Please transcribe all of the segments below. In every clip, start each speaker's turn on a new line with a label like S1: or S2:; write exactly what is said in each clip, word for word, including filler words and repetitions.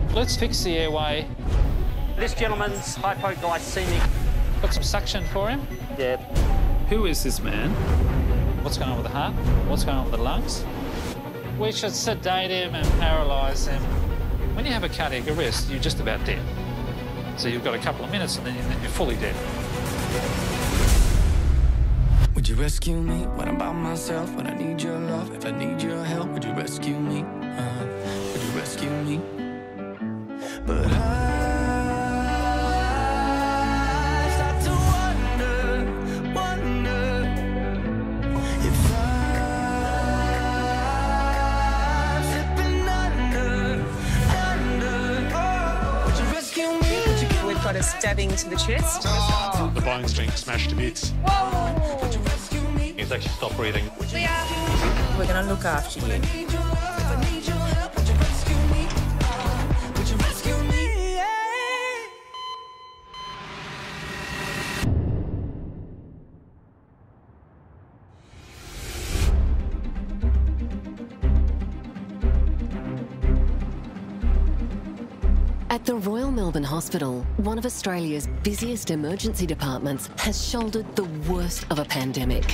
S1: Let's fix the airway.
S2: This gentleman's hypoglycemic.
S1: Got some suction for him.
S2: Yeah.
S3: Who is this man?
S1: What's going on with the heart? What's going on with the lungs? We should sedate him and paralyse him. When you have a cardiac arrest, you're just about dead. So you've got a couple of minutes and then you're fully dead.
S4: Would you rescue me when I'm by myself? When I need your love, if I need your help, would you rescue me? Uh, would you rescue me? But I start to wonder, wonder if I'm slipping under, under. Oh, would you rescue me? Would you
S5: We've got a stabbing to the chest.
S6: The bone's being smashed to bits.
S5: Whoa!
S4: Would you rescue me?
S6: He's actually stopped breathing.
S5: Leah! We're going to look after you.
S7: At the Royal Melbourne Hospital, one of Australia's busiest emergency departments has shouldered the worst of a pandemic.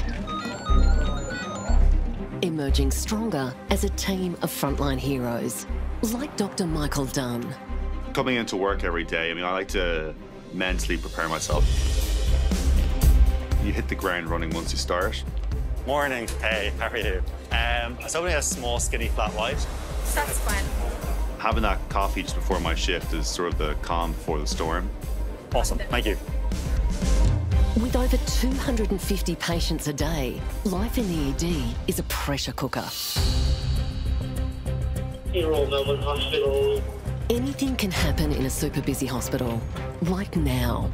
S7: Emerging stronger as a team of frontline heroes, like Doctor Michael Dunn.
S8: Coming into work every day, I mean, I like to mentally prepare myself. You hit the ground running once you start.
S9: Morning. Hey, how are you? Um, I was hoping a small, skinny, flat white.
S5: That's fine.
S8: Having that coffee just before my shift is sort of the calm before the storm.
S9: Awesome, thank you.
S7: With over two hundred fifty patients a day, life in the E D is a pressure cooker.
S10: Royal Melbourne Hospital.
S7: Anything can happen in a super busy hospital, like now.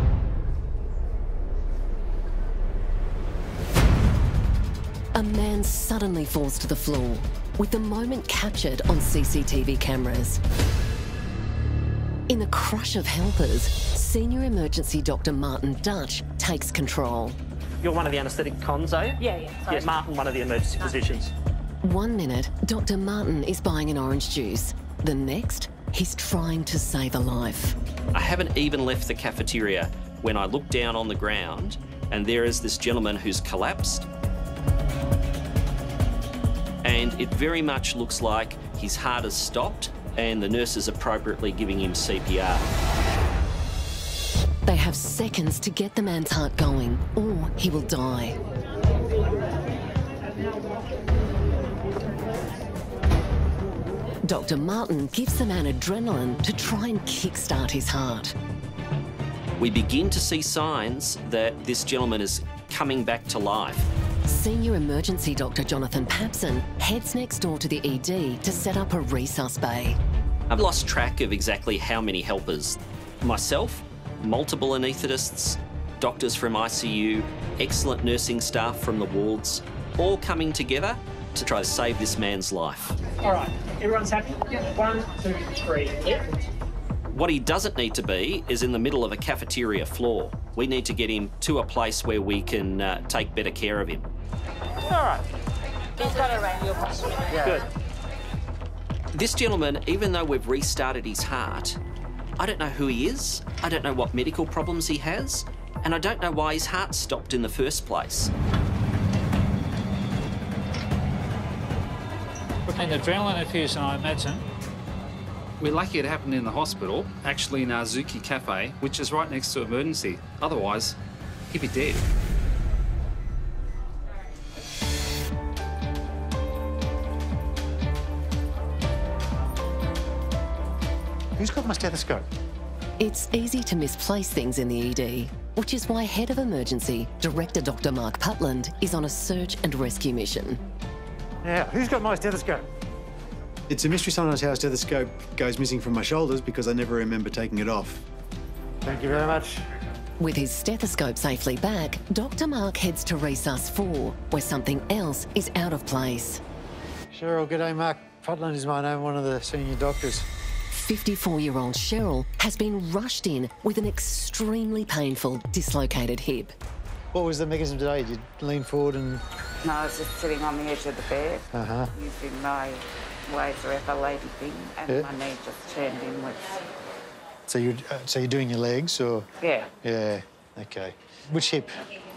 S7: A man suddenly falls to the floor, with the moment captured on C C T V cameras. In the crush of helpers, senior emergency Doctor Martin Dutch takes control.
S2: You're one of the anaesthetic cons, eh?
S5: Yeah, yeah. Sorry.
S2: Yeah, Martin, one of the emergency physicians.
S7: One minute, Doctor Martin is buying an orange juice. The next, he's trying to save a life.
S11: I haven't even left the cafeteria when I look down on the ground and there is this gentleman who's collapsed. And it very much looks like his heart has stopped and the nurse is appropriately giving him C P R.
S7: They have seconds to get the man's heart going, or he will die. Doctor Martin gives the man adrenaline to try and kickstart his heart.
S11: We begin to see signs that this gentleman is coming back to life.
S7: Senior emergency Doctor Jonathan Papson heads next door to the E D to set up a resus bay.
S11: I've lost track of exactly how many helpers. Myself, multiple anaesthetists, doctors from I C U, excellent nursing staff from the wards, all coming together to try to save this man's life.
S2: All right, everyone's happy? One, two, three, yep.
S11: What he doesn't need to be is in the middle of a cafeteria floor. We need to get him to a place where we can uh, take better care of him.
S2: All right.
S5: He's got a radial pulse.
S2: Yeah. Good.
S11: This gentleman, even though we've restarted his heart, I don't know who he is, I don't know what medical problems he has, and I don't know why his heart stopped in the first place.
S1: An adrenaline infusion, I imagine.
S3: We're lucky it happened in the hospital, actually in our Zuki Cafe, which is right next to emergency. Otherwise, he'd be dead.
S6: Who's got my stethoscope?
S7: It's easy to misplace things in the E D, which is why Head of Emergency, Director Doctor Mark Putland, is on a search and rescue mission.
S6: Yeah, who's got my stethoscope?
S12: It's a mystery sometimes how a stethoscope goes missing from my shoulders because I never remember taking it off.
S6: Thank you very much.
S7: With his stethoscope safely back, Doctor Mark heads to Resus four, where something else is out of place.
S6: Cheryl, g'day, Mark. Putland is my name, one of the senior doctors.
S7: fifty-four-year-old Cheryl has been rushed in with an extremely painful dislocated hip.
S6: What was the mechanism today? Did you lean forward and...
S13: No, I was just sitting on the edge of the bed,
S6: Uh-huh.
S13: using my ways around the lady thing, and
S6: Yeah.
S13: my knee just turned inwards.
S6: So you're, uh, so you're doing your legs, or?
S13: Yeah.
S6: Yeah, okay. Which hip?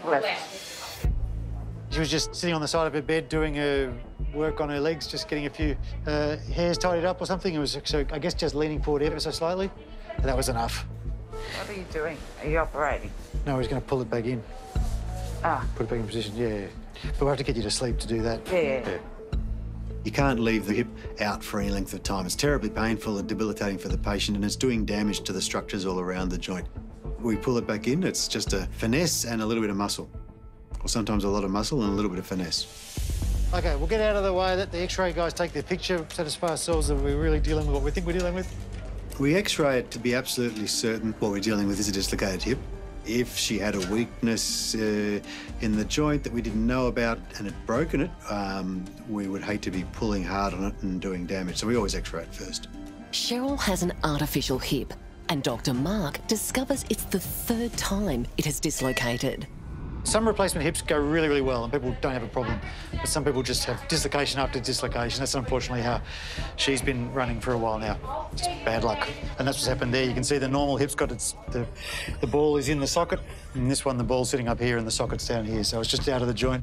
S13: Left.
S6: She was just sitting on the side of her bed doing her work on her legs, just getting a few uh, hairs tidied up or something. It was, so I guess, just leaning forward ever so slightly. And that was enough.
S13: What are you doing? Are you operating?
S6: No, he's going to pull it back in.
S13: Ah.
S6: Put it back in position, yeah. But we'll have to get you to sleep to do that.
S13: Yeah. yeah.
S12: You can't leave the hip out for any length of time. It's terribly painful and debilitating for the patient, and it's doing damage to the structures all around the joint. We pull it back in, it's just a finesse and a little bit of muscle. Or sometimes a lot of muscle and a little bit of finesse.
S6: OK, we'll get out of the way, let the X-ray guys take their picture, satisfy ourselves that we're really dealing with what we think we're dealing with.
S12: We X-ray it to be absolutely certain what we're dealing with is a dislocated hip. If she had a weakness uh, in the joint that we didn't know about and had broken it, um, we would hate to be pulling hard on it and doing damage. So we always X-ray it first.
S7: Cheryl has an artificial hip, and Doctor Mark discovers it's the third time it has dislocated.
S6: Some replacement hips go really, really well and people don't have a problem. But some people just have dislocation after dislocation. That's unfortunately how she's been running for a while now. Just bad luck. And that's what's happened there. You can see the normal hip's got its... The, the ball is in the socket. And this one, the ball's sitting up here and the socket's down here. So it's just out of the joint.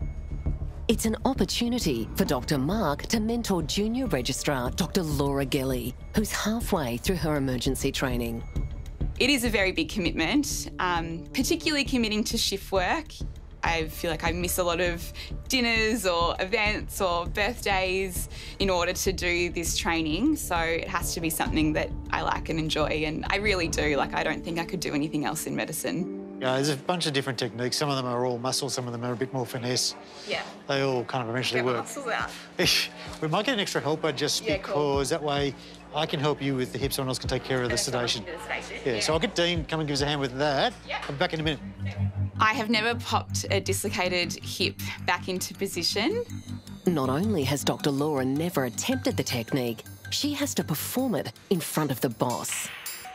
S7: It's an opportunity for Doctor Mark to mentor junior registrar Doctor Laura Gelly, who's halfway through her emergency training.
S14: It is a very big commitment, um, particularly committing to shift work. I feel like I miss a lot of dinners or events or birthdays in order to do this training, so it has to be something that I like and enjoy, and I really do. Like, I don't think I could do anything else in medicine.
S6: Yeah, there's a bunch of different techniques. Some of them are all muscle, some of them are a bit more finesse.
S14: Yeah.
S6: They all kind of eventually
S14: Get my
S6: work.
S14: muscles out.
S6: We might get an extra helper just
S14: Yeah,
S6: because
S14: cool.
S6: that way I can help you with the hip, someone else can take care of the sedation. Yeah, yeah, so I'll get Dean come and give us a hand with that.
S14: Yep.
S6: I'll be back in a minute.
S14: I have never popped a dislocated hip back into position.
S7: Not only has Doctor Laura never attempted the technique, she has to perform it in front of the boss.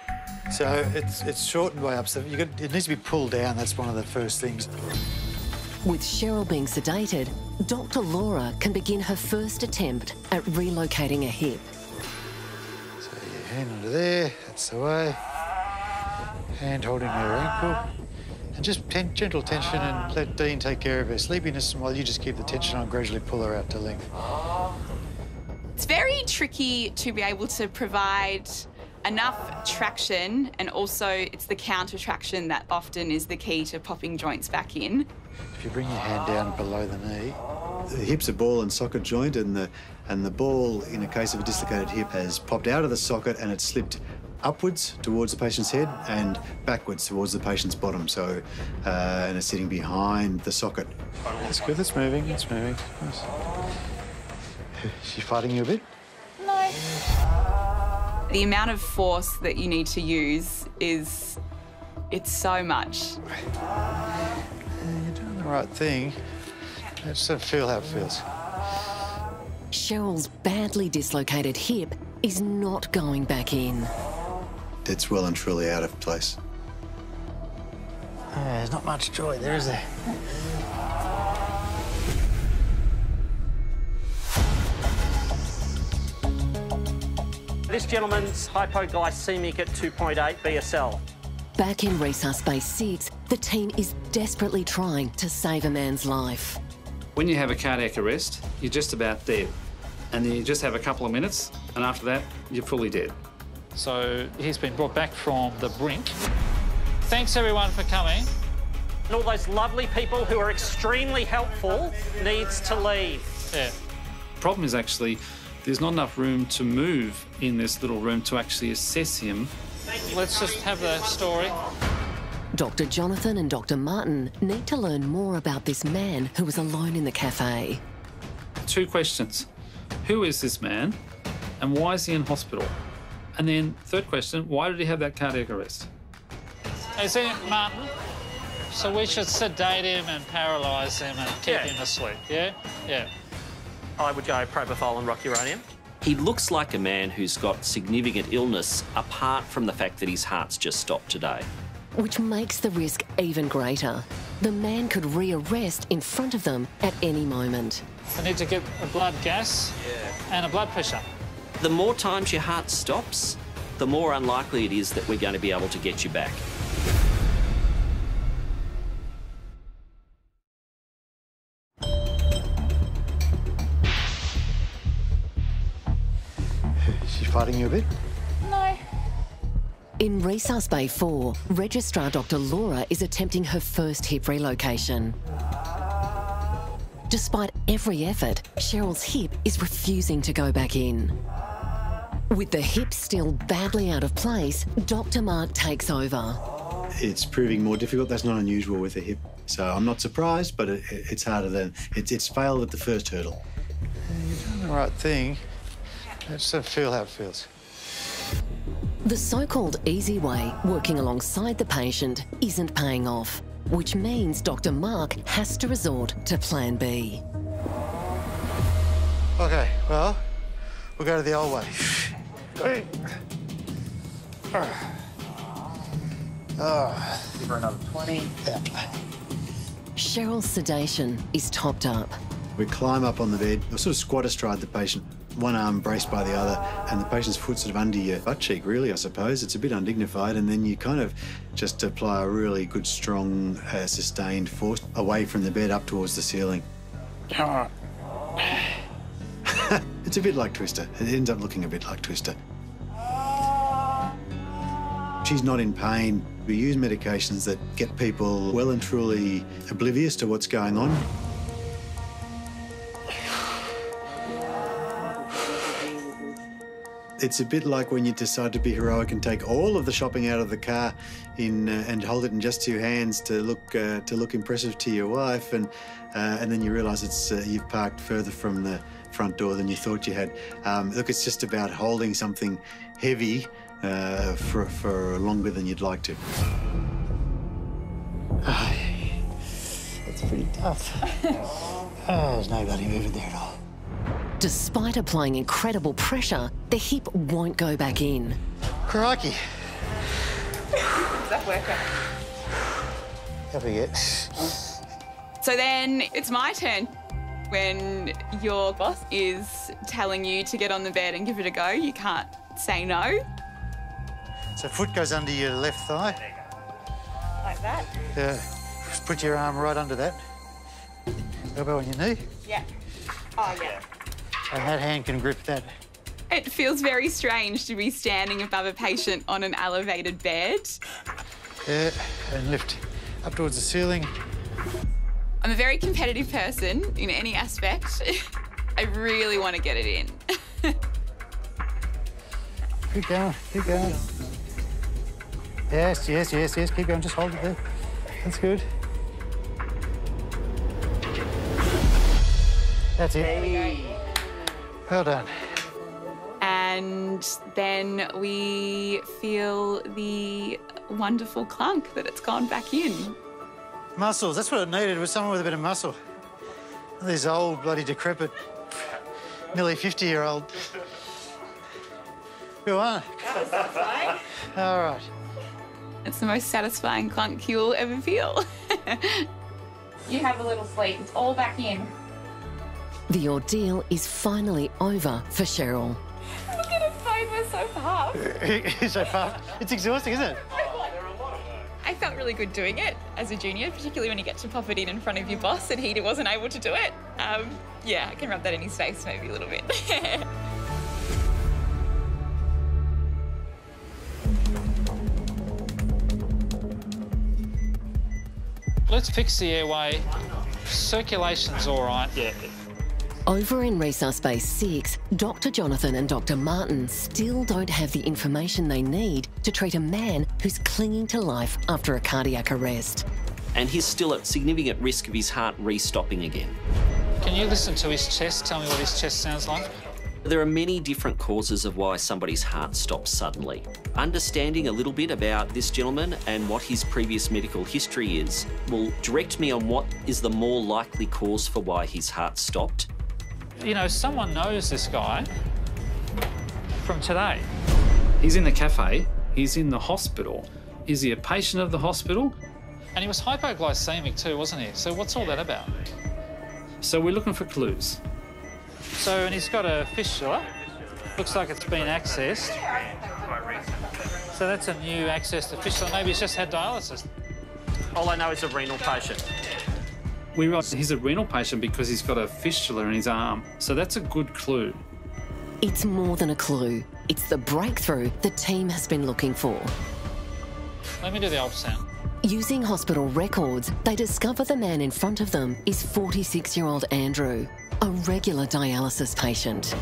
S6: So it's it's shortened way up, so you got, it needs to be pulled down. That's one of the first things.
S7: With Cheryl being sedated, Doctor Laura can begin her first attempt at relocating a hip.
S6: So your hand under there, that's the way. Hand holding her ankle. And just ten, gentle tension and let Dean take care of her sleepiness, and while you just keep the tension on, gradually pull her out to length.
S14: It's very tricky to be able to provide enough traction, and also it's the counter traction that often is the key to popping joints back in.
S6: If you bring your hand down below the knee.
S12: The hip's a ball and socket joint, and the, and the ball, in a case of a dislocated hip, has popped out of the socket and it's slipped upwards towards the patient's head and backwards towards the patient's bottom. So, uh, and it's sitting behind the socket.
S6: That's good, it's moving, it's moving. Nice. She's fighting you a bit?
S14: No. The amount of force that you need to use is, it's so much.
S6: Yeah, you're doing the right thing. Let's uh, feel how it feels.
S7: Cheryl's badly dislocated hip is not going back in.
S12: It's well and truly out of place.
S6: Uh, there's not much joy there, is there?
S15: This gentleman's hypoglycemic at two point eight B S L.
S7: Back in Resus Base six, the team is desperately trying to save a man's life.
S3: When you have a cardiac arrest, you're just about dead. And then you just have a couple of minutes, and after that, you're fully dead.
S1: So he's been brought back from the brink. Thanks, everyone, for coming.
S15: And all those lovely people who are extremely helpful needs to leave.
S1: Yeah.
S3: The problem is actually there's not enough room to move in this little room to actually assess him.
S1: Let's just have the story.
S7: Doctor Jonathan and Doctor Martin need to learn more about this man who was alone in the cafe.
S3: Two questions. Who is this man and why is he in hospital? And then third question, why did he have that cardiac arrest?
S1: Is it Martin? So we should sedate him and paralyse him and keep
S15: Yeah.
S1: him asleep, yeah? Yeah.
S15: I would go propofol and rocuronium.
S11: He looks like a man who's got significant illness apart from the fact that his heart's just stopped today.
S7: Which makes the risk even greater. the man could rearrest in front of them at any moment.
S1: I need to get a blood gas and a blood pressure.
S11: The more times your heart stops, the more unlikely it is that we're going to be able to get you back.
S6: She's fighting you a bit?
S5: No.
S7: In Resus Bay four, Registrar Doctor Laura is attempting her first hip relocation. Despite every effort, Cheryl's hip is refusing to go back in. With the hip still badly out of place, Doctor Mark takes over.
S12: It's proving more difficult. That's not unusual with a hip. So I'm not surprised, but it, it's harder than... It's, it's failed at the first hurdle.
S6: You're doing the right thing. Let's sort of feel how it feels.
S7: The so-called easy way, working alongside the patient, isn't paying off, which means Doctor Mark has to resort to Plan B.
S6: OK, well, we'll go to the old way. Hey. Oh.
S13: Give her another twenty.
S6: Yeah.
S7: Cheryl's sedation is topped up.
S12: We climb up on the bed, we sort of squat astride the patient, one arm braced by the other, and the patient's foot sort of under your butt cheek, really, I suppose. It's a bit undignified, and then you kind of just apply a really good, strong, uh, sustained force away from the bed up towards the ceiling. It's a bit like Twister. It ends up looking a bit like Twister. She's not in pain. We use medications that get people well and truly oblivious to what's going on. It's a bit like when you decide to be heroic and take all of the shopping out of the car in, uh, and hold it in just two hands to look uh, to look impressive to your wife, and uh, and then you realise it's uh, you've parked further from the front door than you thought you had. Um, look, it's just about holding something heavy uh, for for longer than you'd like to.
S6: Oh, that's pretty tough. Oh, there's no bloody movement there at all.
S7: Despite applying incredible pressure, the hip won't go back in.
S6: Crikey.
S13: Is that working?
S6: Have we get?
S14: So then it's my turn. When your boss is telling you to get on the bed and give it a go, you can't say no.
S6: So foot goes under your left thigh.
S13: Like that?
S6: Yeah. Just put your arm right under that. Elbow on your knee.
S13: Yeah. Oh, yeah.
S6: And that hand can grip that.
S14: It feels very strange to be standing above a patient on an elevated bed.
S6: Yeah, and lift up towards the ceiling.
S14: I'm a very competitive person in any aspect. I really want to get it in.
S6: Keep going, keep going. Yes, yes, yes, yes, keep going, just hold it there. That's good. That's it.
S13: Hey.
S6: Well done.
S14: And then we feel the wonderful clunk that it's gone back in.
S6: Muscles, that's what it needed, was someone with a bit of muscle. These old, bloody decrepit, nearly fifty-year-old. Go on. All right.
S14: It's the most satisfying clunk you'll ever feel.
S5: You have a little sleep. It's all back in.
S7: The ordeal is finally over for Cheryl.
S5: Look at his face, we're so puffed.
S6: It's so puffed. It's exhausting, isn't it?
S14: I felt really good doing it as a junior, particularly when you get to pop it in in front of your boss and he wasn't able to do it. Um, yeah, I can rub that in his face maybe a little bit.
S1: Let's fix the airway. Circulation's all right. Yeah.
S7: Over in Resus Bay six, Doctor Jonathan and Doctor Martin still don't have the information they need to treat a man who's clinging to life after a cardiac arrest.
S11: And he's still at significant risk of his heart re-stopping again.
S1: Can you listen to his chest? Tell me what his chest sounds like.
S11: There are many different causes of why somebody's heart stops suddenly. Understanding a little bit about this gentleman and what his previous medical history is will direct me on what is the more likely cause for why his heart stopped.
S1: You know, someone knows this guy from today.
S3: He's in the cafe, he's in the hospital. Is he a patient of the hospital?
S1: And he was hypoglycemic too, wasn't he? So what's all that about?
S3: So we're looking for clues.
S1: So, and he's got a fistula. Looks like it's been accessed. So that's a new access to fistula. Maybe he's just had dialysis.
S15: All I know is a renal patient.
S3: We realise he's a renal patient because he's got a fistula in his arm. So that's a good clue.
S7: It's more than a clue. It's the breakthrough the team has been looking for.
S1: Let me do the ultrasound.
S7: Using hospital records, they discover the man in front of them is forty-six-year-old Andrew, a regular dialysis patient.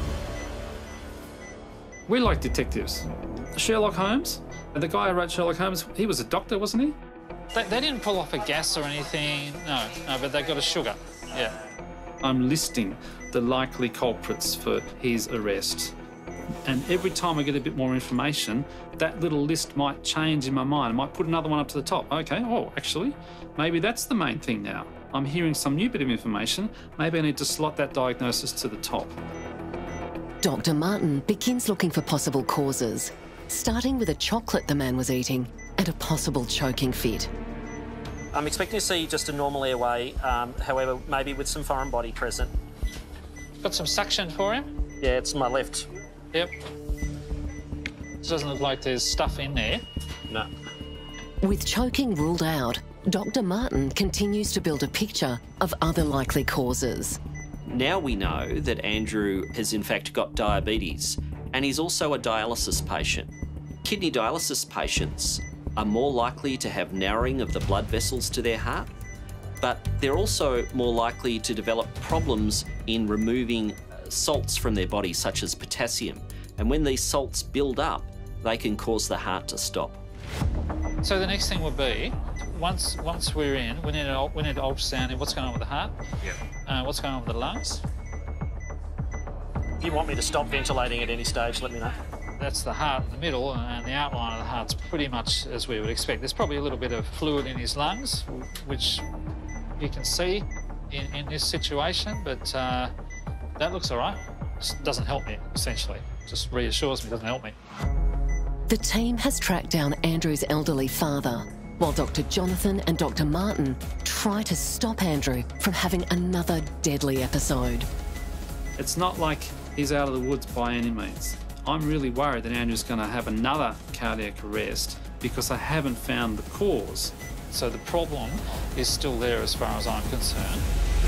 S3: We like detectives. Sherlock Holmes, the guy who wrote Sherlock Holmes, he was a doctor, wasn't he?
S1: They, they didn't pull off a gas or anything. No, no, but they got a sugar. Yeah.
S3: I'm listing the likely culprits for his arrest. And every time I get a bit more information, that little list might change in my mind. I might put another one up to the top. Okay, oh, actually, maybe that's the main thing now. I'm hearing some new bit of information. Maybe I need to slot that diagnosis to the top.
S7: Doctor Martin begins looking for possible causes, starting with a chocolate the man was eating and a possible choking fit.
S15: I'm expecting to see just a normal airway, um, however, maybe with some foreign body present.
S1: Got some suction for him?
S15: Yeah, it's my left.
S1: Yep. It doesn't look like there's stuff in there.
S15: No.
S7: With choking ruled out, Doctor Martin continues to build a picture of other likely causes.
S11: Now we know that Andrew has in fact got diabetes, and he's also a dialysis patient. Kidney dialysis patients are more likely to have narrowing of the blood vessels to their heart, but they're also more likely to develop problems in removing salts from their body, such as potassium. And when these salts build up, they can cause the heart to stop.
S1: So the next thing would be, once once we're in, we need to, we need to ultrasound what's going on with the heart,
S15: yeah.
S1: uh, what's going on with the lungs.
S15: If you want me to stop ventilating at any stage, let me know.
S1: That's the heart in the middle, and the outline of the heart's pretty much as we would expect. There's probably a little bit of fluid in his lungs, which you can see in, in this situation, but uh, that looks all right. Just doesn't help me, essentially. Just reassures me, doesn't help me.
S7: The team has tracked down Andrew's elderly father, while Doctor Jonathan and Doctor Martin try to stop Andrew from having another deadly episode.
S3: It's not like he's out of the woods by any means. I'm really worried that Andrew's going to have another cardiac arrest because I haven't found the cause.
S1: So the problem is still there as far as I'm concerned.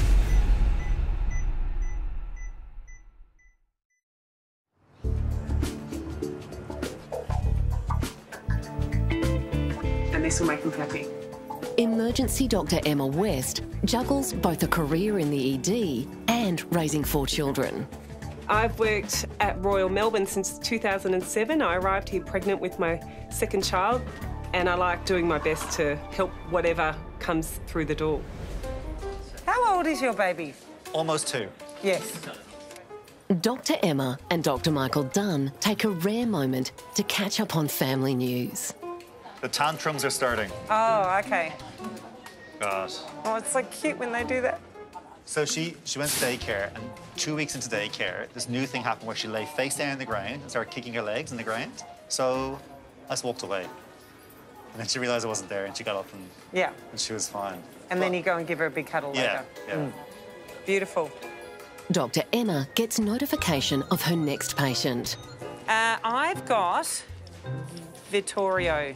S16: And this will make them happy.
S7: Emergency Doctor Emma West juggles both a career in the E D and raising four children.
S16: I've worked at Royal Melbourne since two thousand seven. I arrived here pregnant with my second child, and I like doing my best to help whatever comes through the door.
S17: How old is your baby?
S6: Almost two.
S17: Yes.
S7: Doctor Emma and Doctor Michael Dunn take a rare moment to catch up on family news.
S6: The tantrums are starting.
S17: Oh, okay.
S6: God.
S17: Oh, it's so cute when they do that.
S6: So she, she went to daycare, and two weeks into daycare, this new thing happened where she lay face down on the ground and started kicking her legs in the ground. So I just walked away. And then she realised I wasn't there, and she got up and,
S17: yeah.
S6: and she was fine.
S17: And but, then you go and give her a big cuddle
S6: yeah,
S17: later.
S6: Yeah,
S17: mm. Beautiful.
S7: Doctor Emma gets notification of her next patient.
S17: Uh, I've got Vittorio.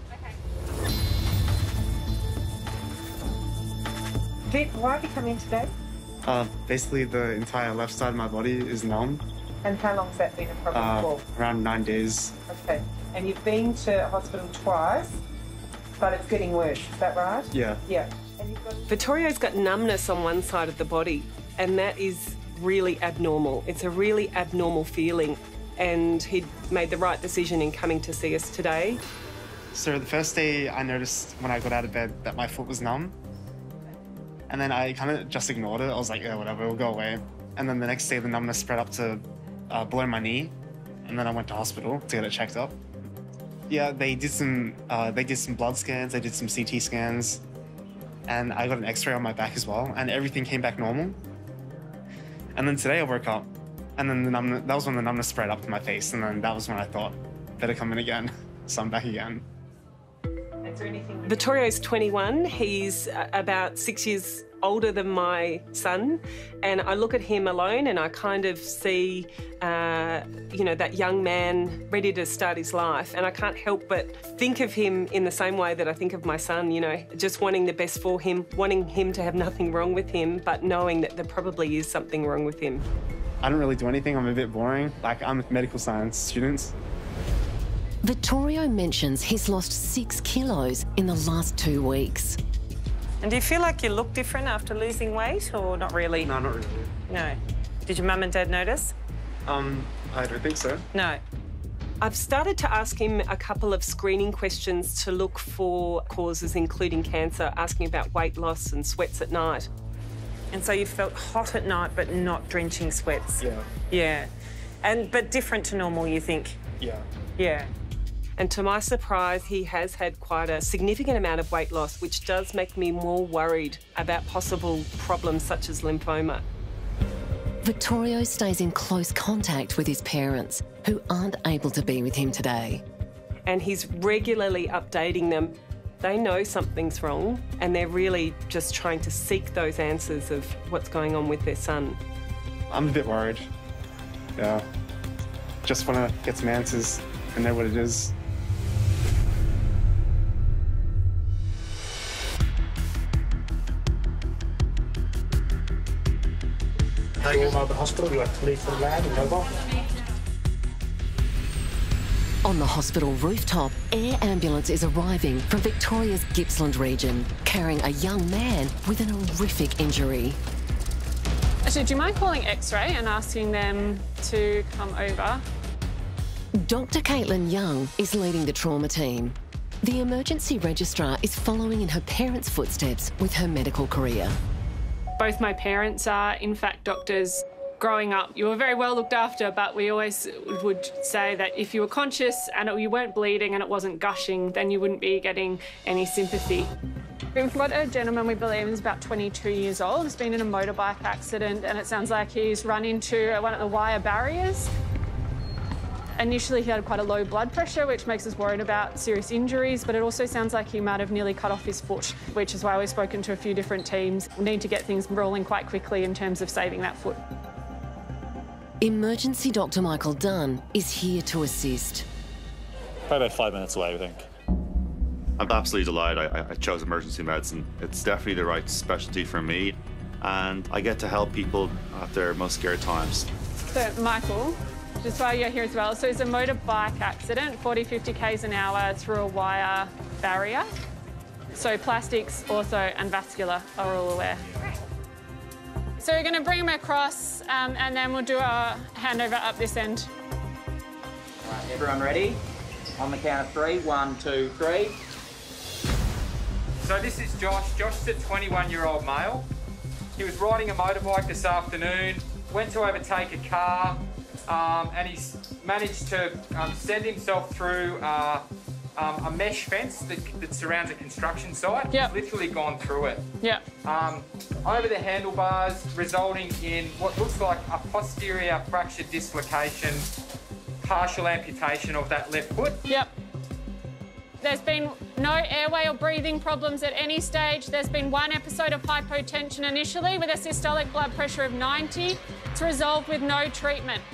S17: Vic, why have you come in today?
S18: Uh, basically, the entire left side of my body is numb.
S17: And how long's that been a problem
S18: uh,
S17: for?
S18: Around nine days.
S17: Okay. And you've been to hospital twice, but it's getting worse. Is that right?
S18: Yeah.
S17: Yeah. And you've got...
S16: Vittorio's got numbness on one side of the body, and that is really abnormal. It's a really abnormal feeling, and he made the right decision in coming to see us today.
S18: So the first day I noticed when I got out of bed that my foot was numb. And then I kind of just ignored it. I was like, yeah, whatever, it'll go away. And then the next day, the numbness spread up to uh, below my knee. And then I went to hospital to get it checked up. Yeah, they did some, uh, they did some blood scans, they did some C T scans. And I got an x-ray on my back as well. And everything came back normal. And then today I woke up. And then the numbness, that was when the numbness spread up to my face. And then that was when I thought, better come in again. So I'm back again.
S16: Vittorio's twenty-one. He's uh, about six years older than my son, and I look at him alone and I kind of see, uh, you know, that young man ready to start his life, and I can't help but think of him in the same way that I think of my son, you know, just wanting the best for him, wanting him to have nothing wrong with him, but knowing that there probably is something wrong with him.
S18: I don't really do anything. I'm a bit boring. Like, I'm a medical science student.
S7: Vittorio mentions he's lost six kilos in the last two weeks.
S16: And do you feel like you look different after losing weight, or not really?
S18: No, not really.
S16: No. Did your mum and dad notice?
S18: Um, I don't think so.
S16: No. I've started to ask him a couple of screening questions to look for causes, including cancer, asking about weight loss and sweats at night. And so you felt hot at night, but not drenching sweats?
S18: Yeah.
S16: Yeah. And, but different to normal, you think?
S18: Yeah.
S16: Yeah. And to my surprise, he has had quite a significant amount of weight loss, which does make me more worried about possible problems such as lymphoma.
S7: Vittorio stays in close contact with his parents, who aren't able to be with him today.
S16: And he's regularly updating them. They know something's wrong, and they're really just trying to seek those answers of what's going on with their son.
S18: I'm a bit worried. Yeah. Just want to get some answers and know what it is.
S10: Royal Melbourne Hospital, you have to leave for the lab and mobile.
S7: On the hospital rooftop, air ambulance is arriving from Victoria's Gippsland region, carrying a young man with an horrific injury.
S19: Actually, do you mind calling X-ray and asking them to come over?
S7: Doctor Caitlin Young is leading the trauma team. The emergency registrar is following in her parents' footsteps with her medical career.
S19: Both my parents are, in fact, doctors. Growing up, you were very well looked after, but we always would say that if you were conscious and you weren't bleeding and it wasn't gushing, then you wouldn't be getting any sympathy. We've got a gentleman we believe is about twenty-two years old. He's been in a motorbike accident, and it sounds like he's run into one of the wire barriers. Initially, he had quite a low blood pressure, which makes us worried about serious injuries, but it also sounds like he might have nearly cut off his foot, which is why we've spoken to a few different teams. We need to get things rolling quite quickly in terms of saving that foot.
S7: Emergency Doctor Michael Dunn is here to assist.
S8: Probably about five minutes away, I think. I'm absolutely delighted I, I chose emergency medicine. It's definitely the right specialty for me, and I get to help people at their most scared times.
S19: So, Michael, just while you're here as well, so it's a motorbike accident, forty, fifty k's an hour through a wire barrier. So plastics, ortho and vascular are all aware. So we're going to bring him across um, and then we'll do a handover up this end.
S20: All right, everyone ready? On the count of three. One, two, three.
S21: So this is Josh. Josh is a twenty-one-year-old male. He was riding a motorbike this afternoon, went to overtake a car, um, and he's managed to um, send himself through uh, um, a mesh fence that, that surrounds a construction site.
S19: Yep.
S21: He's literally gone through it.
S19: Yeah.
S21: Um, over the handlebars, resulting in what looks like a posterior fracture dislocation, partial amputation of that left foot.
S19: Yep. There's been no airway or breathing problems at any stage. There's been one episode of hypotension initially with a systolic blood pressure of ninety. It's resolved with no treatment.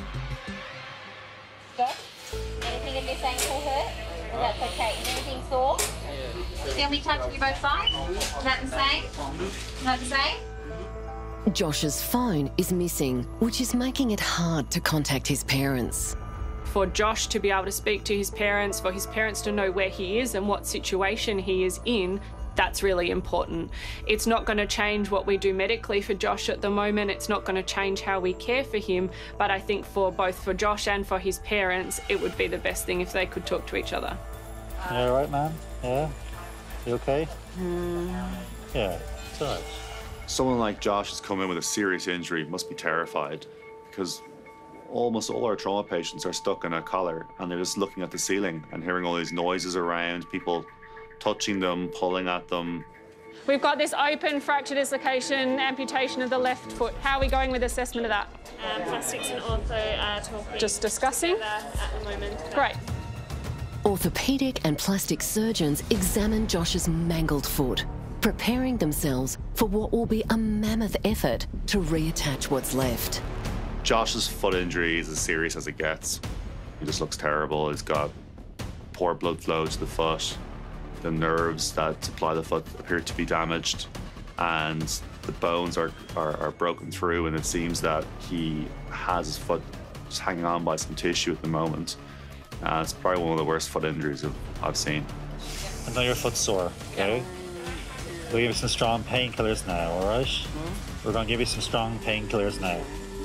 S5: Yes? Anything in this ankle hurt? That's okay. Is anything sore? Can we touch you both sides? Is that the same? Is that the same?
S7: Josh's phone is missing, which is making it hard to contact his parents.
S19: For Josh to be able to speak to his parents, for his parents to know where he is and what situation he is in, that's really important. It's not going to change what we do medically for Josh at the moment. It's not going to change how we care for him. But I think for both for Josh and for his parents, it would be the best thing if they could talk to each other.
S22: You all right, man? Yeah? You okay?
S19: Mm.
S22: Yeah, it's all right.
S8: Someone like Josh has come in with a serious injury, must be terrified, because almost all our trauma patients are stuck in a collar and they're just looking at the ceiling and hearing all these noises around, people touching them, pulling at them.
S19: We've got this open fracture dislocation, amputation of the left foot. How are we going with assessment of that?
S23: Um, plastics and ortho are talking.
S19: Just discussing?
S23: At the moment.
S19: Great.
S7: Orthopaedic and plastic surgeons examine Josh's mangled foot, preparing themselves for what will be a mammoth effort to reattach what's left.
S8: Josh's foot injury is as serious as it gets. He just looks terrible. He's got poor blood flow to the foot. The nerves that supply the foot appear to be damaged, and the bones are, are, are broken through, and it seems that he has his foot just hanging on by some tissue at the moment. Uh, it's probably one of the worst foot injuries I've, I've seen.
S22: I know your foot's sore, okay? We'll give you some strong painkillers now, all right? Mm-hmm. We're going to give you some strong painkillers now.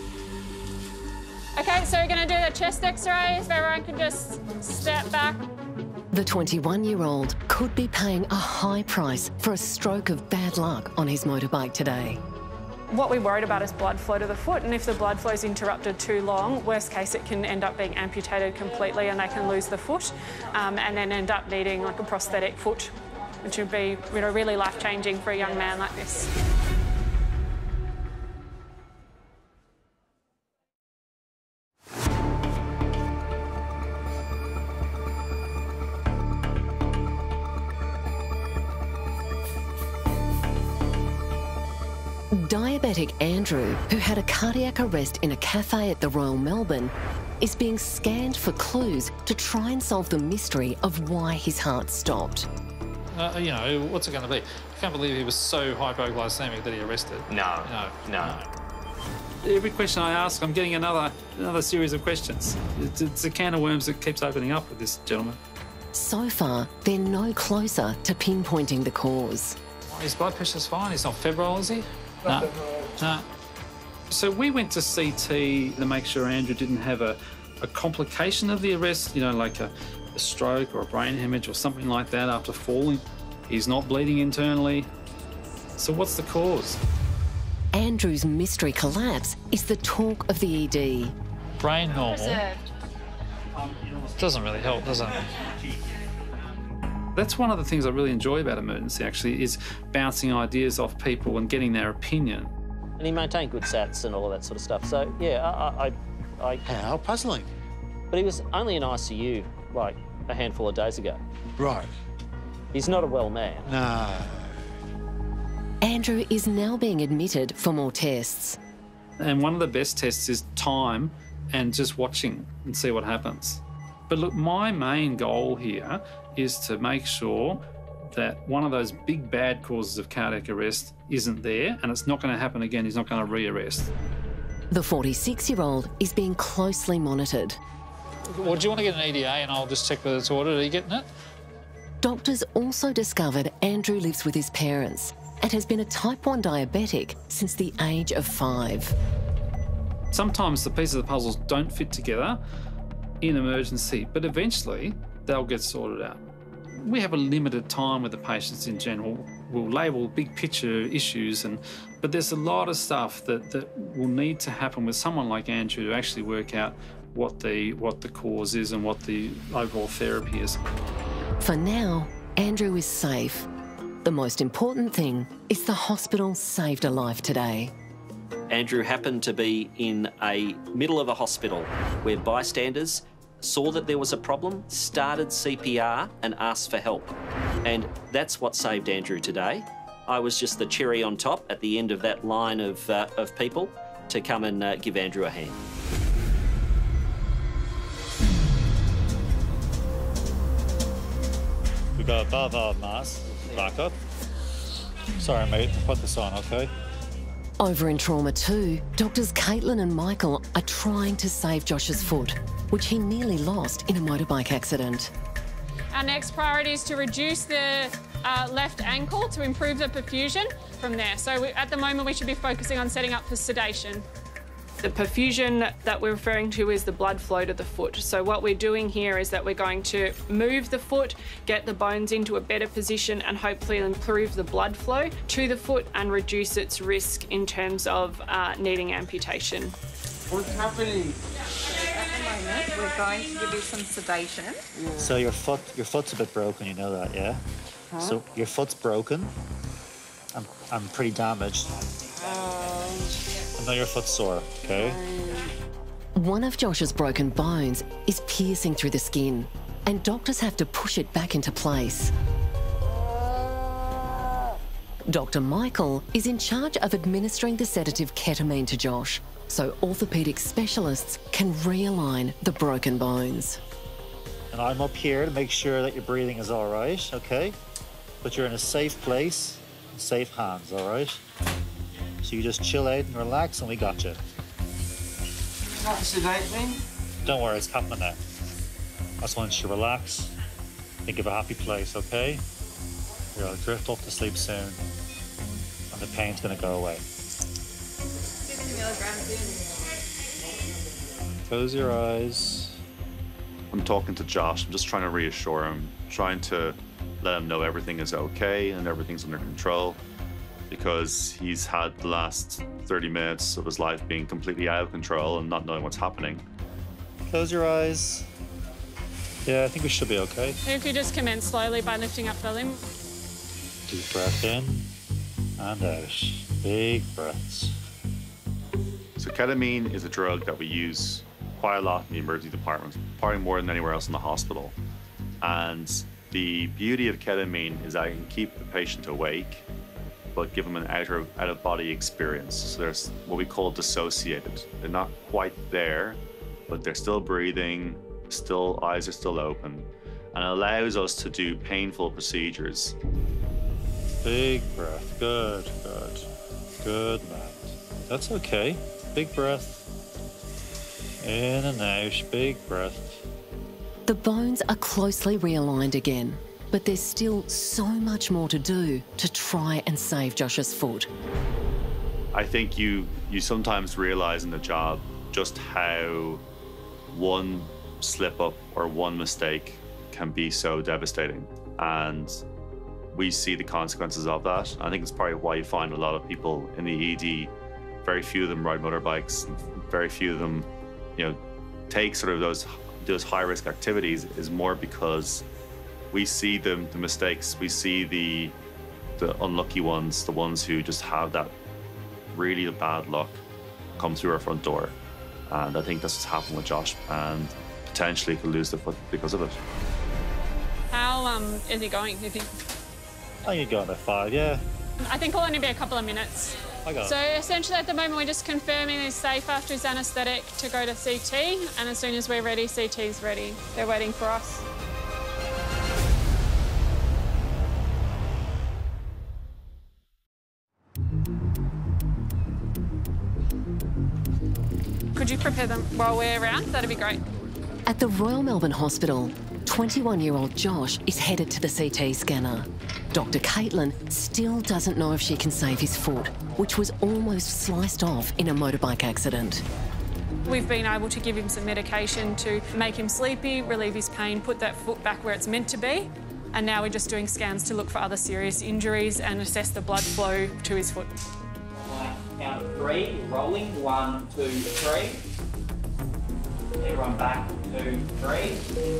S19: Okay, so we're going to do the chest x-ray, if everyone can just step back.
S7: The twenty-one-year-old could be paying a high price for a stroke of bad luck on his motorbike today.
S19: What we worried about is blood flow to the foot, and if the blood flow is interrupted too long, worst case it can end up being amputated completely and they can lose the foot um, and then end up needing like a prosthetic foot, which would be, you know, really life-changing for a young man like this.
S7: Diabetic Andrew, who had a cardiac arrest in a cafe at the Royal Melbourne, is being scanned for clues to try and solve the mystery of why his heart stopped.
S1: Uh, you know, what's it going to be? I can't believe he was so hypoglycemic that he arrested.
S11: No,
S1: no,
S11: no.
S3: Every question I ask, I'm getting another another series of questions. It's, it's a can of worms that keeps opening up with this gentleman.
S7: So far, they're no closer to pinpointing the cause.
S1: His blood pressure's fine. He's not febrile, is he? No. No.
S3: So we went to C T to make sure Andrew didn't have a, a complication of the arrest, you know, like a, a stroke or a brain hemorrhage or something like that after falling. He's not bleeding internally. So what's the cause?
S7: Andrew's mystery collapse is the talk of the E D.
S1: Brain normal. Doesn't really help, does it?
S3: That's one of the things I really enjoy about emergency, actually, is bouncing ideas off people and getting their opinion.
S11: And he maintained good sats and all of that sort of stuff. So, yeah, I... I, I
S6: How puzzling.
S11: But he was only in I C U, like, a handful of days ago.
S6: Right.
S11: He's not a well man.
S6: No.
S7: Andrew is now being admitted for more tests.
S3: And one of the best tests is time and just watching and see what happens. But look, my main goal here is to make sure that one of those big bad causes of cardiac arrest isn't there, and it's not going to happen again. He's not going to re-arrest.
S7: The forty-six-year-old is being closely monitored.
S1: Well, do you want to get an E D A and I'll just check whether it's ordered? Are you getting it?
S7: Doctors also discovered Andrew lives with his parents and has been a type one diabetic since the age of five.
S3: Sometimes the pieces of the puzzles don't fit together in emergency, but eventually they'll get sorted out. We have a limited time with the patients in general. We'll label big picture issues, and but there's a lot of stuff that, that will need to happen with someone like Andrew to actually work out what the, what the cause is and what the overall therapy is.
S7: For now, Andrew is safe. The most important thing is the hospital saved a life today.
S11: Andrew happened to be in a middle of a hospital where bystanders saw that there was a problem, started C P R and asked for help. And that's what saved Andrew today. I was just the cherry on top at the end of that line of, uh, of people to come and uh, give Andrew a hand.
S22: We got a valve mask, backup. Sorry, mate, put this on, okay?
S7: Over in Trauma two, doctors Caitlin and Michael are trying to save Josh's foot, which he nearly lost in a motorbike accident.
S19: Our next priority is to reduce the uh, left ankle to improve the perfusion from there. So we, at the moment, we should be focusing on setting up for sedation. The perfusion that we're referring to is the blood flow to the foot. So what we're doing here is that we're going to move the foot, get the bones into a better position and hopefully improve the blood flow to the foot and reduce its risk in terms of uh, needing amputation.
S17: What's happening?
S13: At the moment, we're going to give you some sedation.
S22: Yeah. So your foot, your foot's a bit broken, you know that, yeah? Huh? So your foot's broken. I'm, I'm pretty damaged. Um, I know your foot's sore, okay?
S7: One of Josh's broken bones is piercing through the skin, and doctors have to push it back into place. Doctor Michael is in charge of administering the sedative ketamine to Josh, so orthopaedic specialists can realign the broken bones.
S22: And I'm up here to make sure that your breathing is all right, okay? But you're in a safe place, safe hands, all right? So you just chill out and relax, and we got you.
S20: Not sedate me.
S22: Don't worry, it's happening now. I just want you to relax, think of a happy place, okay? You're gonna drift off to sleep soon, and the pain's gonna go away. Close your eyes.
S8: I'm talking to Josh. I'm just trying to reassure him, trying to let him know everything is okay and everything's under control, because he's had the last thirty minutes of his life being completely out of control and not knowing what's happening.
S22: Close your eyes. Yeah, I think we should be okay.
S19: If you just commence slowly by lifting up the limb.
S22: Deep breath in and out. Big breaths.
S8: So ketamine is a drug that we use quite a lot in the emergency department, probably more than anywhere else in the hospital. And the beauty of ketamine is that it can keep the patient awake, but give them an outer, out-of-body experience. So there's what we call dissociated. They're not quite there, but they're still breathing, still eyes are still open, and it allows us to do painful procedures.
S22: Big breath. Good, good. Good, man. That's okay. Big breath. In and out. Big breath.
S7: The bones are closely realigned again, but there's still so much more to do to try and save Josh's foot.
S8: I think you you sometimes realize in the job just how one slip up or one mistake can be so devastating, and we see the consequences of that. I think it's probably why you find a lot of people in the E D, very few of them ride motorbikes, and very few of them, you know, take sort of those those high risk activities, is more because we see the, the mistakes, we see the the unlucky ones, the ones who just have that really bad luck come through our front door. And I think that's what's happened with Josh, and potentially could lose the foot because of it.
S19: How um, is he going, do you think?
S22: I think you're going at five, yeah.
S19: I think it'll only be a couple of minutes.
S22: I got it.
S19: So essentially at the moment we're just confirming he's safe after his anaesthetic to go to C T, and as soon as we're ready, C T's ready. They're waiting for us. Could you prepare them while we're around? That'd be great.
S7: At the Royal Melbourne Hospital, twenty-one-year-old Josh is headed to the C T scanner. Doctor Caitlin still doesn't know if she can save his foot, which was almost sliced off in a motorbike accident.
S19: We've been able to give him some medication to make him sleepy, relieve his pain, put that foot back where it's meant to be, and now we're just doing scans to look for other serious injuries and assess the blood flow to his foot.
S20: Count of three, rolling, one, two, three. Everyone back, two, three.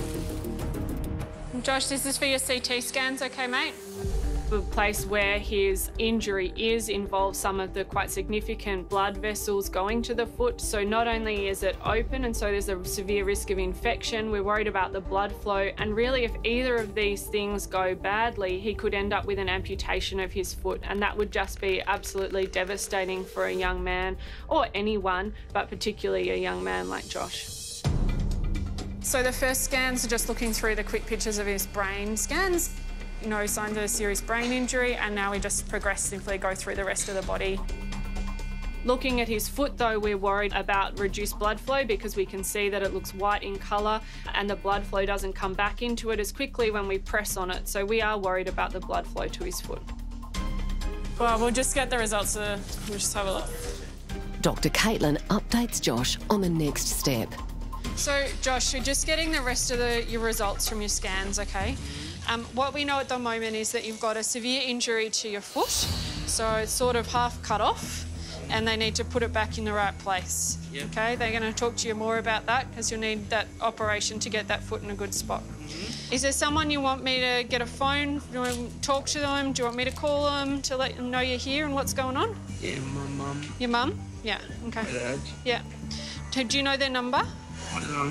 S19: Josh, this is for your C T scans, okay, mate? The place where his injury is involves some of the quite significant blood vessels going to the foot. So not only is it open, and so there's a severe risk of infection, we're worried about the blood flow. And really, if either of these things go badly, he could end up with an amputation of his foot. And that would just be absolutely devastating for a young man, or anyone, but particularly a young man like Josh. So the first scans are just looking through the quick pictures of his brain scans. No signs of a serious brain injury, and now we just progressively go through the rest of the body. Looking at his foot though, we're worried about reduced blood flow because we can see that it looks white in colour and the blood flow doesn't come back into it as quickly when we press on it. So we are worried about the blood flow to his foot. Well, we'll just get the results, uh, we'll just have a look.
S7: Doctor Caitlin updates Josh on the next step.
S19: So Josh, you're just getting the rest of the, your results from your scans, okay? Um, what we know at the moment is that you've got a severe injury to your foot, so it's sort of half cut off, and they need to put it back in the right place. Yep. Okay, they're going to talk to you more about that because you'll need that operation to get that foot in a good spot. Mm-hmm. Is there someone you want me to get a phone, do you want to talk to them? Do you want me to call them to let them know you're here and what's going on?
S10: Yeah, my mum.
S19: Your mum? Yeah, okay.
S10: My dad.
S19: Yeah. Do you know their number?
S10: I don't know.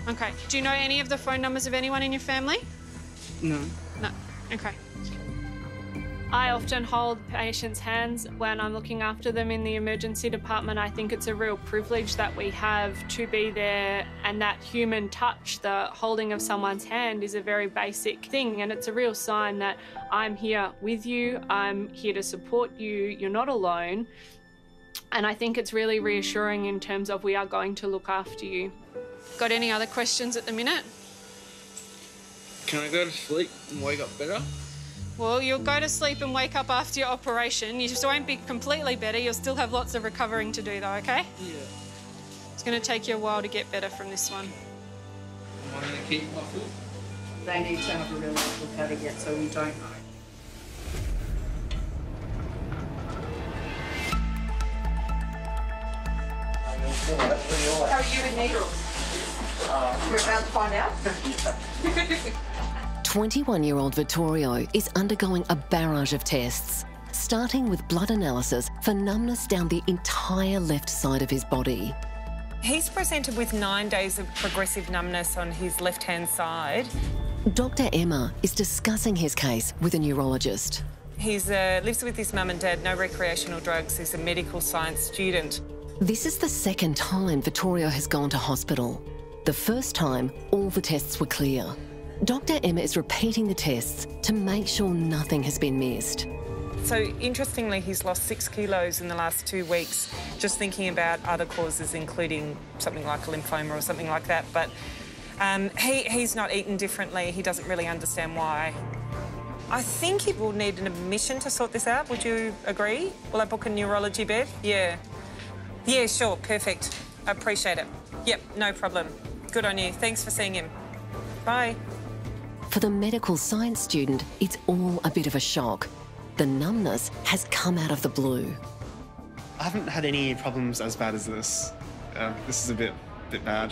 S19: Okay. Do you know any of the phone numbers of anyone in your family?
S4: No.
S19: No. Okay. I often hold patients' hands when I'm looking after them in the emergency department. I think it's a real privilege that we have to be there, and that human touch, the holding of someone's hand, is a very basic thing, and it's a real sign that I'm here with you, I'm here to support you, you're not alone. And I think it's really reassuring in terms of we are going to look after you. Got any other questions at the minute?
S4: Can I go to sleep and wake up better?
S19: Well, you'll go to sleep and wake up after your operation. You just won't be completely better. You'll still have lots of recovering to do, though, okay?
S4: Yeah.
S19: It's going to take you a while to get better from this one.
S4: Am I going to keep my foot?
S17: They need to have a real look at it yet, so we don't know. How are you with needles? We're about to find out.
S7: twenty-one-year-old Vittorio is undergoing a barrage of tests, starting with blood analysis for numbness down the entire left side of his body.
S9: He's presented with nine days of progressive numbness on his left-hand side.
S7: Doctor Emma is discussing his case with a neurologist.
S9: He uh, lives with his mum and dad, no recreational drugs. He's a medical science student.
S7: This is the second time Vittorio has gone to hospital. The first time, all the tests were clear. Doctor Emma is repeating the tests to make sure nothing has been missed.
S9: So, interestingly, he's lost six kilos in the last two weeks, just thinking about other causes, including something like a lymphoma or something like that. But um, he, he's not eaten differently. He doesn't really understand why. I think he will need an admission to sort this out. Would you agree? Will I book a neurology bed? Yeah. Yeah, sure. Perfect. I appreciate it. Yep, no problem. Good on you. Thanks for seeing him. Bye.
S7: For the medical science student, it's all a bit of a shock. The numbness has come out of the blue.
S18: I haven't had any problems as bad as this. Uh, this is a bit, bit bad.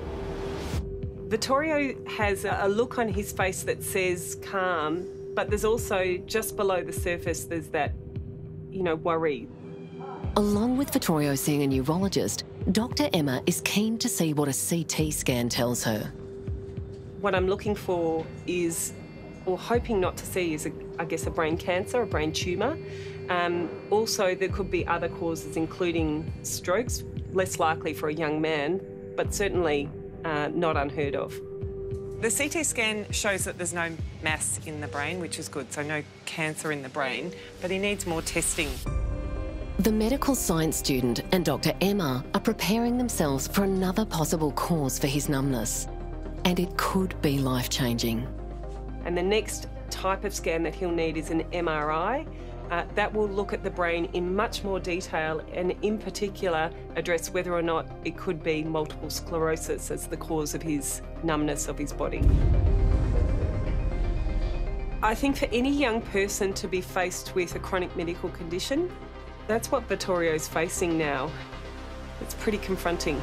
S16: Vittorio has a look on his face that says calm, but there's also, just below the surface, there's that, you know, worry.
S7: Along with Vittorio seeing a neurologist, Doctor Emma is keen to see what a C T scan tells her.
S16: What I'm looking for is, or hoping not to see, is, a, I guess, a brain cancer, a brain tumour. Um, also, there could be other causes, including strokes, less likely for a young man, but certainly uh, not unheard of.
S9: The C T scan shows that there's no mass in the brain, which is good, so no cancer in the brain, but he needs more testing.
S7: The medical science student and Doctor Emma are preparing themselves for another possible cause for his numbness. And it could be life-changing.
S16: And the next type of scan that he'll need is an M R I. Uh, that will look at the brain in much more detail and in particular address whether or not it could be multiple sclerosis as the cause of his numbness of his body. I think for any young person to be faced with a chronic medical condition, that's what Vittorio's facing now. It's pretty confronting.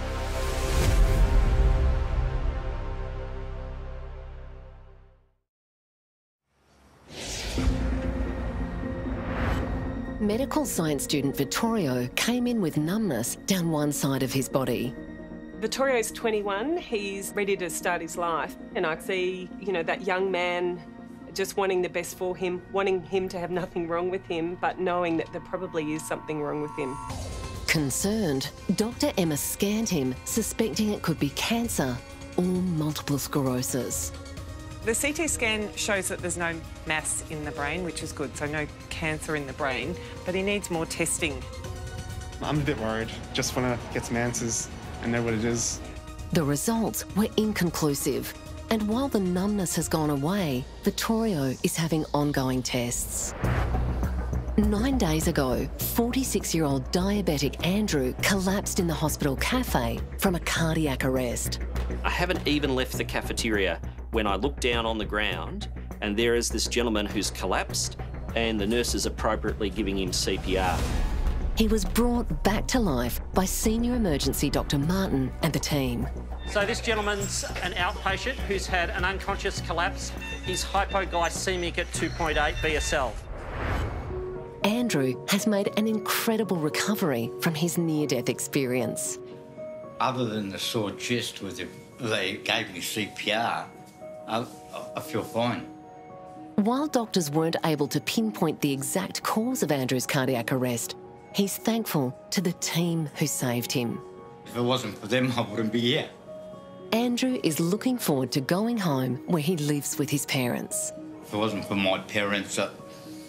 S7: Medical science student Vittorio came in with numbness down one side of his body.
S16: Vittorio's twenty-one, he's ready to start his life, and I see, you know, that young man just wanting the best for him, wanting him to have nothing wrong with him, but knowing that there probably is something wrong with him.
S7: Concerned, Doctor Emma scanned him, suspecting it could be cancer or multiple sclerosis.
S9: The C T scan shows that there's no mass in the brain, which is good, so no cancer in the brain, but he needs more testing.
S18: I'm a bit worried. Just want to get some answers and know what it is.
S7: The results were inconclusive, and while the numbness has gone away, Vittorio is having ongoing tests. Nine days ago, forty-six-year-old diabetic Andrew collapsed in the hospital cafe from a cardiac arrest.
S11: I haven't even left the cafeteria when I look down on the ground and there is this gentleman who's collapsed and the nurse is appropriately giving him C P R.
S7: He was brought back to life by senior emergency Doctor Martin and the team.
S15: So this gentleman's an outpatient who's had an unconscious collapse. He's hypoglycemic at two point eight B S L.
S7: Andrew has made an incredible recovery from his near-death experience.
S23: Other than the sore chest with the
S2: they gave me C P R, I, I feel fine.
S7: While doctors weren't able to pinpoint the exact cause of Andrew's cardiac arrest, he's thankful to the team who saved him.
S2: If it wasn't for them, I wouldn't be here.
S7: Andrew is looking forward to going home where he lives with his parents.
S2: If it wasn't for my parents, uh,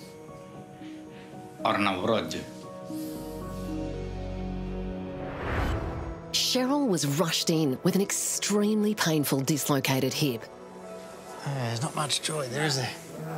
S2: I don't know what I'd do.
S7: Cheryl was rushed in with an extremely painful dislocated hip.
S6: Uh, there's not much joy there, is there?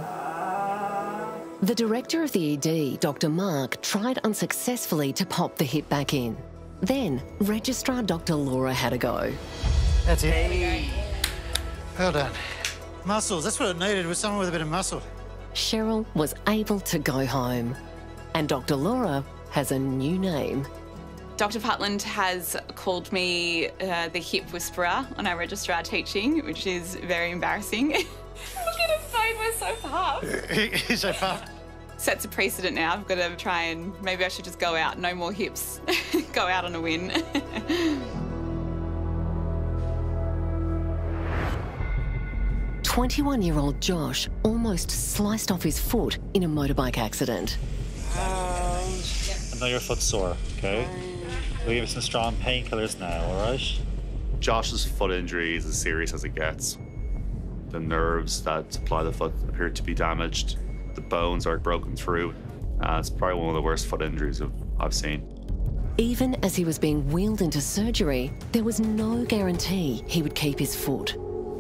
S7: The director of the E D, Doctor Mark, tried unsuccessfully to pop the hip back in. Then, Registrar Doctor Laura had a go.
S6: That's it. Hey. Well done. Muscles, that's what it needed, was someone with a bit of muscle.
S7: Cheryl was able to go home. And Doctor Laura has a new name.
S14: Doctor Putland has called me uh, the hip whisperer on our registrar teaching, which is very embarrassing. Look at his face, we're so puffed.
S6: He's so puffed.
S14: Sets a precedent now. I've got to try and maybe I should just go out, no more hips, go out on a win.
S7: twenty-one-year-old Josh almost sliced off his foot in a motorbike accident.
S22: I know your foot's sore, okay? We'll give you some strong painkillers now, all right?
S8: Josh's foot injury is as serious as it gets. The nerves that supply the foot appear to be damaged. The bones are broken through. Uh, it's probably one of the worst foot injuries I've, I've seen.
S7: Even as he was being wheeled into surgery, there was no guarantee he would keep his foot.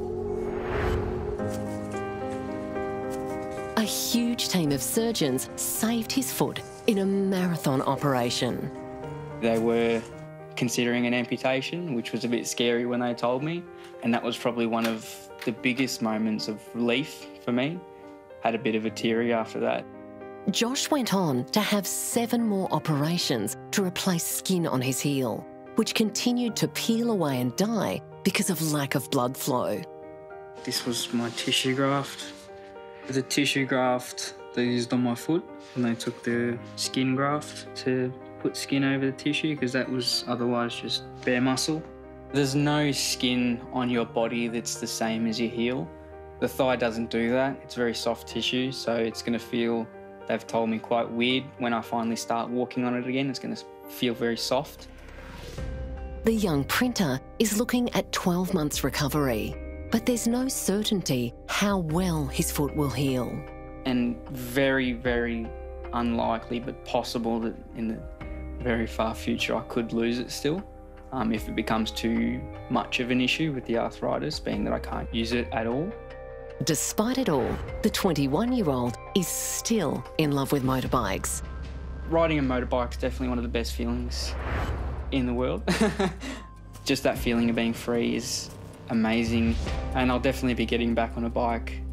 S7: A huge team of surgeons saved his foot in a marathon operation.
S12: They were considering an amputation, which was a bit scary when they told me, and that was probably one of the biggest moments of relief for me. Had a bit of a teary after that.
S7: Josh went on to have seven more operations to replace skin on his heel, which continued to peel away and die because of lack of blood flow.
S12: This was my tissue graft. The tissue graft they used on my foot, and they took the skin graft to put skin over the tissue because that was otherwise just bare muscle. There's no skin on your body that's the same as your heel. The thigh doesn't do that. It's very soft tissue, so it's going to feel, they've told me, quite weird when I finally start walking on it again. It's going to feel very soft.
S7: The young printer is looking at twelve months recovery, but there's no certainty how well his foot will heal.
S12: And very, very unlikely, but possible that in the very far future I could lose it still um, if it becomes too much of an issue with the arthritis, being that I can't use it at all.
S7: Despite it all, the twenty-one-year-old is still in love with motorbikes.
S12: Riding a motorbike is definitely one of the best feelings in the world. Just that feeling of being free is amazing, and I'll definitely be getting back on a bike